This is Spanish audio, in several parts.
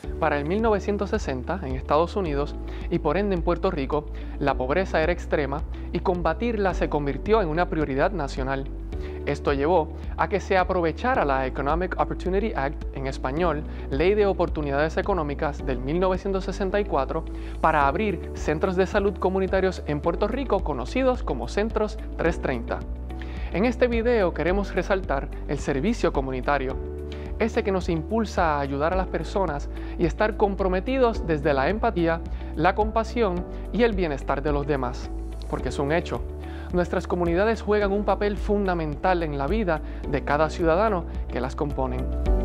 Para el 1960, en Estados Unidos y por ende en Puerto Rico, la pobreza era extrema y combatirla se convirtió en una prioridad nacional. Esto llevó a que se aprovechara la Economic Opportunity Act, en español, Ley de Oportunidades Económicas del 1964, para abrir centros de salud comunitarios en Puerto Rico conocidos como Centros 330. En este video queremos resaltar el servicio comunitario, ese que nos impulsa a ayudar a las personas y estar comprometidos desde la empatía, la compasión y el bienestar de los demás, porque es un hecho. Nuestras comunidades juegan un papel fundamental en la vida de cada ciudadano que las componen.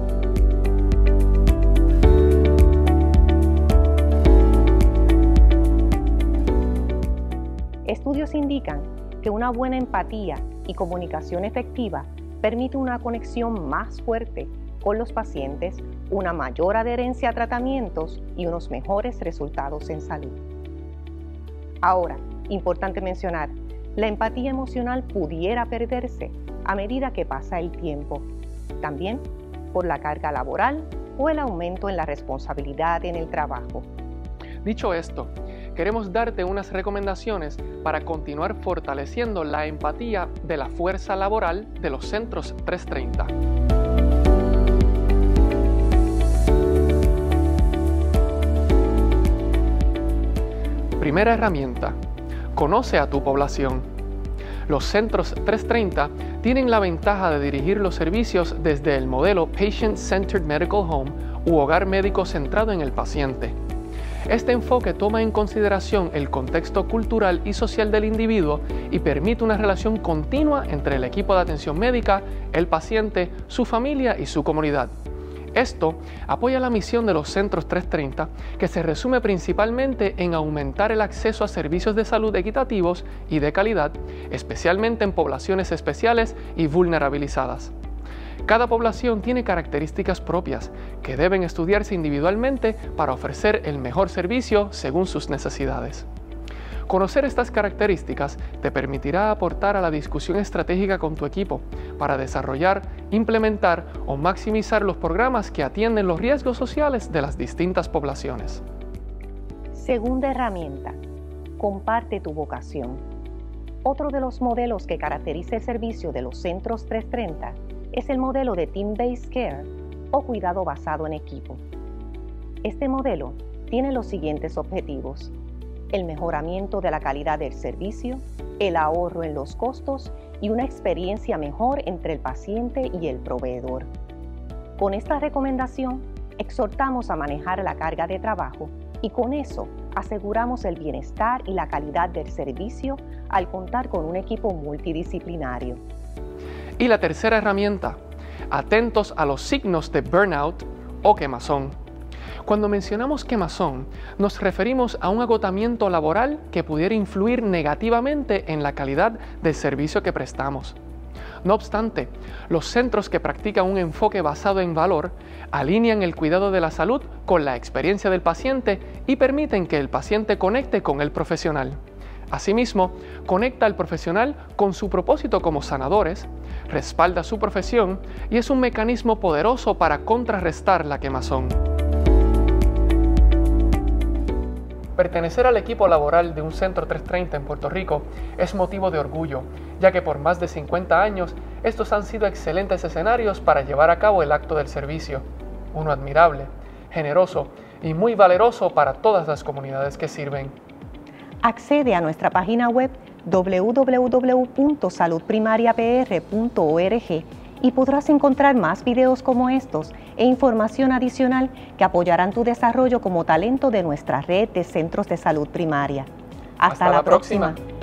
Estudios indican que una buena empatía y comunicación efectiva permite una conexión más fuerte con los pacientes, una mayor adherencia a tratamientos y unos mejores resultados en salud. Ahora, importante mencionar, la empatía emocional pudiera perderse a medida que pasa el tiempo, también por la carga laboral o el aumento en la responsabilidad en el trabajo. Dicho esto, queremos darte unas recomendaciones para continuar fortaleciendo la empatía de la fuerza laboral de los Centros 330. Primera herramienta: conoce a tu población. Los Centros 330 tienen la ventaja de dirigir los servicios desde el modelo Patient-Centered Medical Home u hogar médico centrado en el paciente. Este enfoque toma en consideración el contexto cultural y social del individuo y permite una relación continua entre el equipo de atención médica, el paciente, su familia y su comunidad. Esto apoya la misión de los Centros 330, que se resume principalmente en aumentar el acceso a servicios de salud equitativos y de calidad, especialmente en poblaciones especiales y vulnerabilizadas. Cada población tiene características propias que deben estudiarse individualmente para ofrecer el mejor servicio según sus necesidades. Conocer estas características te permitirá aportar a la discusión estratégica con tu equipo para desarrollar, implementar o maximizar los programas que atienden los riesgos sociales de las distintas poblaciones. Segunda herramienta: comparte tu vocación. Otro de los modelos que caracteriza el servicio de los Centros 330 es el modelo de Team-Based Care o cuidado basado en equipo. Este modelo tiene los siguientes objetivos: el mejoramiento de la calidad del servicio, el ahorro en los costos y una experiencia mejor entre el paciente y el proveedor. Con esta recomendación, exhortamos a manejar la carga de trabajo y con eso aseguramos el bienestar y la calidad del servicio al contar con un equipo multidisciplinario. Y la tercera herramienta: atentos a los signos de burnout o quemazón. Cuando mencionamos quemazón, nos referimos a un agotamiento laboral que pudiera influir negativamente en la calidad del servicio que prestamos. No obstante, los centros que practican un enfoque basado en valor alinean el cuidado de la salud con la experiencia del paciente y permiten que el paciente conecte con el profesional. Asimismo, conecta al profesional con su propósito como sanadores, respalda su profesión y es un mecanismo poderoso para contrarrestar la quemazón. Pertenecer al equipo laboral de un Centro 330 en Puerto Rico es motivo de orgullo, ya que por más de 50 años estos han sido excelentes escenarios para llevar a cabo el acto del servicio, uno admirable, generoso y muy valeroso para todas las comunidades que sirven. Accede a nuestra página web www.saludprimariapr.org y podrás encontrar más videos como estos e información adicional que apoyarán tu desarrollo como talento de nuestra red de centros de salud primaria. Hasta la próxima.